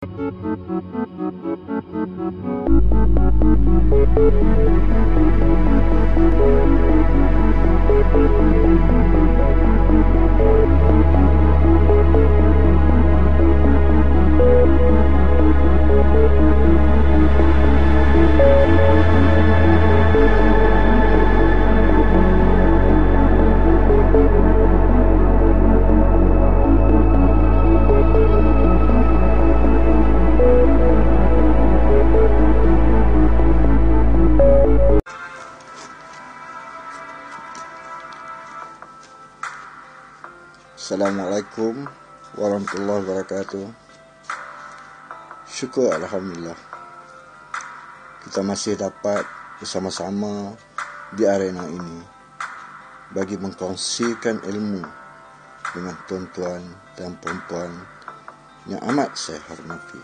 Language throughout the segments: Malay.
Assalamualaikum warahmatullahi wabarakatuh. Syukur Alhamdulillah, kita masih dapat bersama-sama di arena ini bagi mengkongsikan ilmu dengan tuan-tuan dan puan-puan yang amat saya hormati.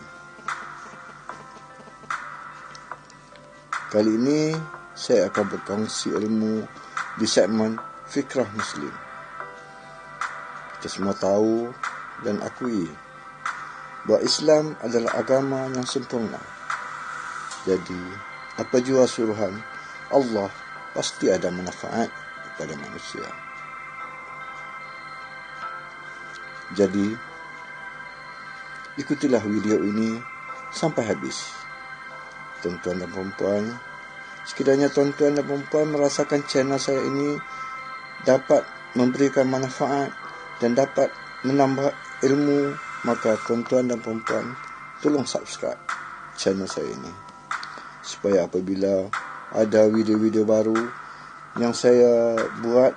Kali ini saya akan berkongsi ilmu di segmen Fikrah Muslim. Kita semua tahu dan akui bahawa Islam adalah agama yang sempurna. Jadi, apa jua suruhan Allah pasti ada manfaat kepada manusia. Jadi, ikutilah video ini sampai habis. Tuan-tuan dan puan-puan, sekiranya tuan-tuan dan puan-puan merasakan channel saya ini dapat memberikan manfaat dan dapat menambah ilmu, maka tuan-tuan dan puan-puan tolong subscribe channel saya ini, supaya apabila ada video-video baru yang saya buat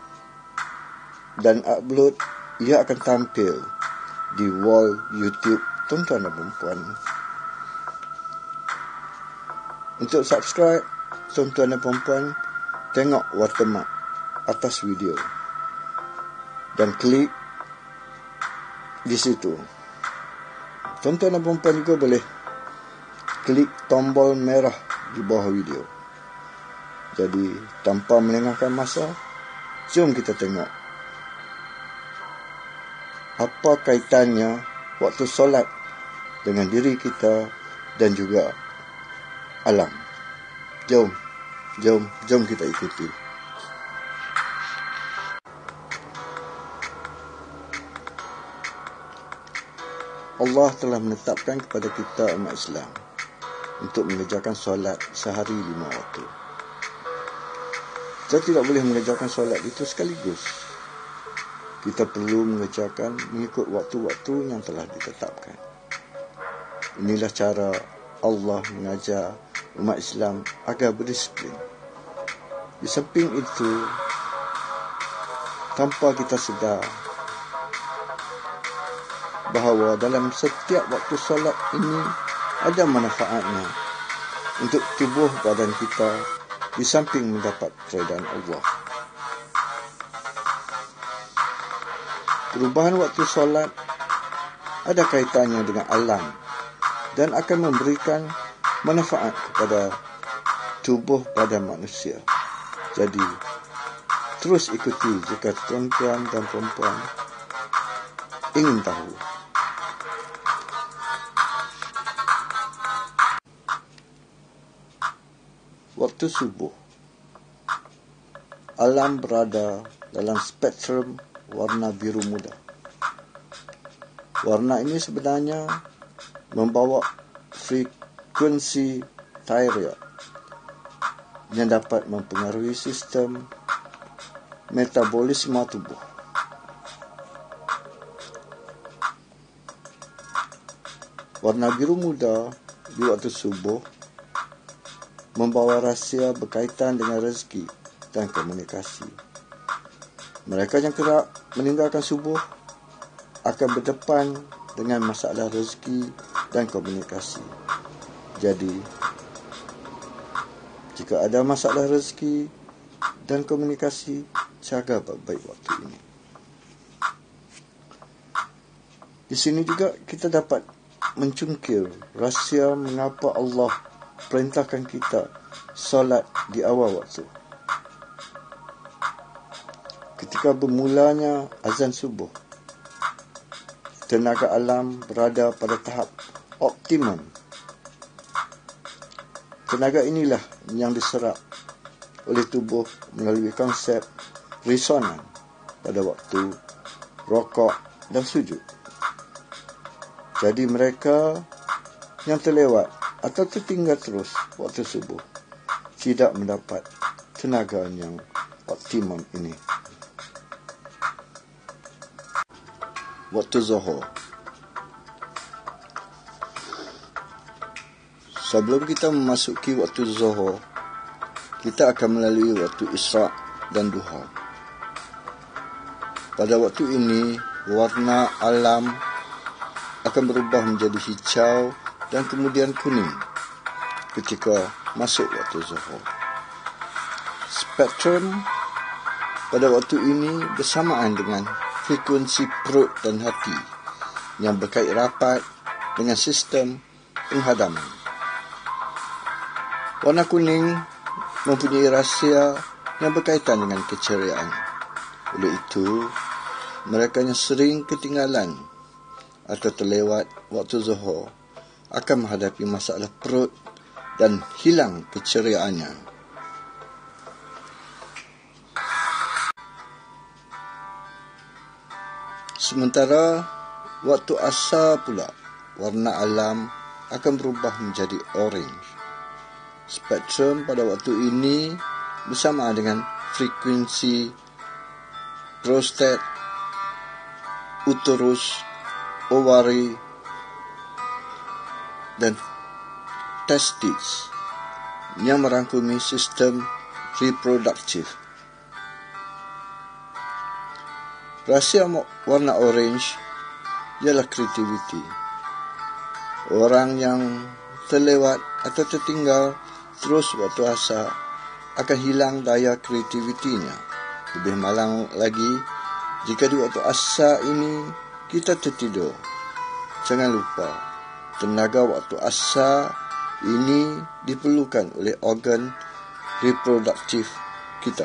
dan upload, ia akan tampil di wall YouTube tuan-tuan dan puan-puan. Untuk subscribe, tuan-tuan dan puan-puan, tengok watermark atas video dan klik di situ. Tuan-tuan dan puan-puan juga boleh klik tombol merah di bawah video. Jadi, tanpa melengahkan masa, jom kita tengok apa kaitannya waktu solat dengan diri kita dan juga alam. Jom kita ikuti. Allah telah menetapkan kepada kita umat Islam untuk mengerjakan solat sehari 5 waktu. Kita tidak boleh mengerjakan solat itu sekaligus. Kita perlu mengerjakan mengikut waktu-waktu yang telah ditetapkan. Inilah cara Allah mengajar umat Islam agar berdisiplin. Di samping itu, tanpa kita sedar bahawa dalam setiap waktu solat ini ada manfaatnya untuk tubuh badan kita, di samping mendapat keredaan Allah. Perubahan waktu solat ada kaitannya dengan alam dan akan memberikan manfaat kepada tubuh badan manusia. Jadi, terus ikuti jika tuan-tuan dan puan-puan ingin tahu. Waktu subuh, alam berada dalam spektrum warna biru muda. Warna ini sebenarnya membawa frekuensi tiroid yang dapat mempengaruhi sistem metabolisme tubuh. Warna biru muda di waktu subuh membawa rahsia berkaitan dengan rezeki dan komunikasi. Mereka yang kerap meninggalkan subuh akan berdepan dengan masalah rezeki dan komunikasi. Jadi, jika ada masalah rezeki dan komunikasi, jaga baik-baik waktu ini. Di sini juga kita dapat mencungkil rahsia mengapa Allah perintahkan kita solat di awal waktu. Ketika bermulanya azan subuh, tenaga alam berada pada tahap optimum. Tenaga inilah yang diserap oleh tubuh melalui konsep resonan pada waktu rokok dan sujud. Jadi mereka yang terlewat atau tertinggal terus waktu subuh tidak mendapat tenaga yang optimum ini. Waktu Zuhur. Sebelum kita memasuki waktu Zuhur, kita akan melalui waktu Isra' dan Duha. Pada waktu ini, warna alam akan berubah menjadi hijau dan kemudian kuning ketika masuk waktu Zuhur. Spektrum pada waktu ini bersamaan dengan frekuensi perut dan hati yang berkait rapat dengan sistem penghadaman. Warna kuning mempunyai rahsia yang berkaitan dengan keceriaan. Oleh itu, mereka yang sering ketinggalan atau terlewat waktu Zuhur akan menghadapi masalah perut dan hilang keceriaannya. Sementara waktu Asar pula, warna alam akan berubah menjadi orange. Spektrum pada waktu ini bersamaan dengan frekuensi prostat, uterus, ovari, dan testis yang merangkumi sistem reproduktif. Rahsia warna orange ialah kreativiti. Orang yang terlewat atau tertinggal terus waktu asar akan hilang daya kreativitinya. Lebih malang lagi, jika di waktu asar ini kita tertidur. Jangan lupa, tenaga waktu asar ini diperlukan oleh organ reproduktif kita.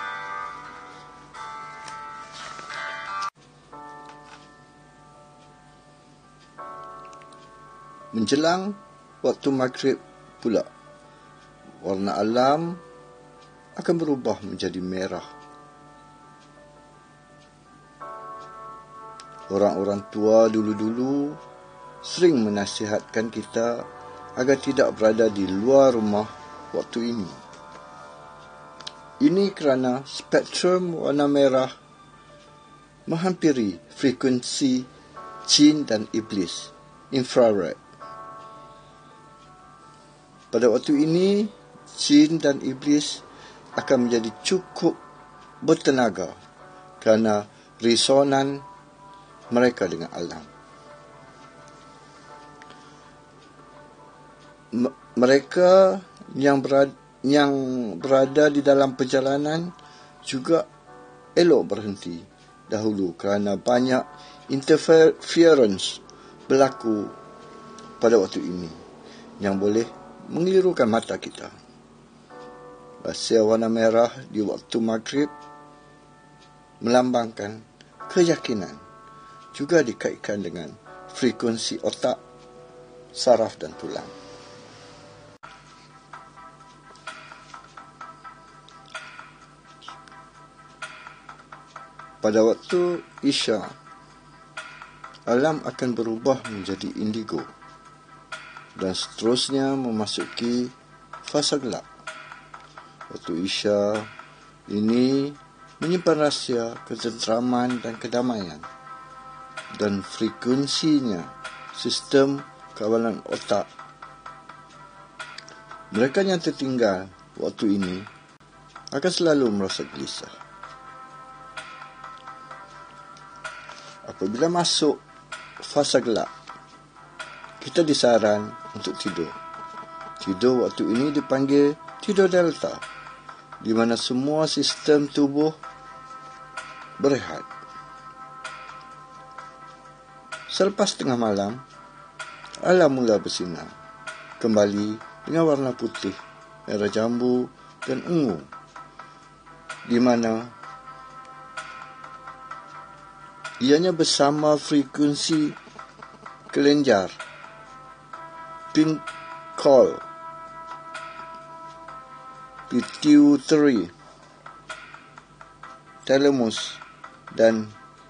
Menjelang waktu maghrib pula, warna alam akan berubah menjadi merah. Orang-orang tua dulu-dulu sering menasihatkan kita agar tidak berada di luar rumah waktu ini. Ini kerana spektrum warna merah menghampiri frekuensi jin dan iblis, infrared. Pada waktu ini, jin dan iblis akan menjadi cukup bertenaga kerana resonan mereka dengan alam. Mereka yang berada di dalam perjalanan juga elok berhenti dahulu kerana banyak interference berlaku pada waktu ini yang boleh mengelirukan mata kita. Rahsia warna merah di waktu maghrib melambangkan keyakinan, juga dikaitkan dengan frekuensi otak, saraf dan tulang. Pada waktu Isya, alam akan berubah menjadi indigo dan seterusnya memasuki fasa gelap. Waktu Isya ini menyimpan rahsia ketenteraman dan kedamaian, dan frekuensinya sistem kawalan otak. Mereka yang tertinggal waktu ini akan selalu merasa gelisah. Apabila masuk fasa gelap, kita disaran untuk tidur. Tidur waktu ini dipanggil tidur delta, di mana semua sistem tubuh berehat. Selepas tengah malam, alam mula bersinar kembali dengan warna putih, merah jambu dan ungu, di mana ianya bersama frekuensi kelenjar pincol, pituitary, thalamus, dan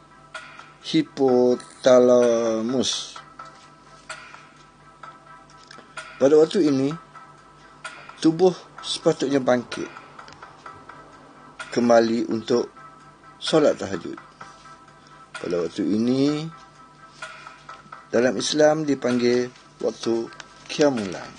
hypothalamus. Pada waktu ini, tubuh sepatutnya bangkit kembali untuk solat tahajud. Pada waktu ini, dalam Islam dipanggil waktu Qiyamul Lail.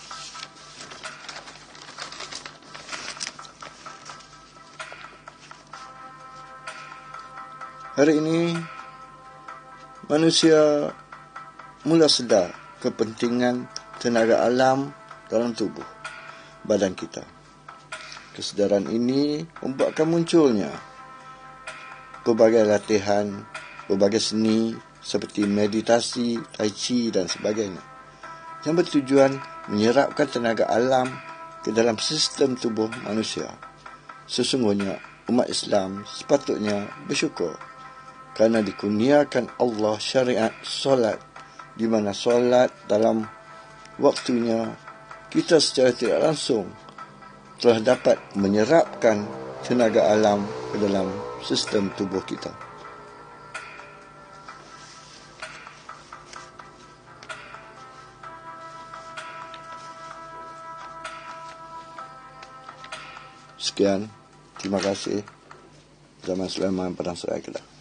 Hari ini, manusia mula sedar kepentingan tenaga alam dalam tubuh badan kita. Kesedaran ini membuatkan munculnya berbagai latihan, berbagai seni seperti meditasi, tai chi dan sebagainya, yang bertujuan menyerapkan tenaga alam ke dalam sistem tubuh manusia. Sesungguhnya umat Islam sepatutnya bersyukur kerana dikurniakan Allah syariat solat, di mana solat dalam waktunya kita secara tidak langsung telah dapat menyerapkan tenaga alam ke dalam sistem tubuh kita. Sekian, terima kasih. Zaman Sulaiman, Padang Seraya, Kedah.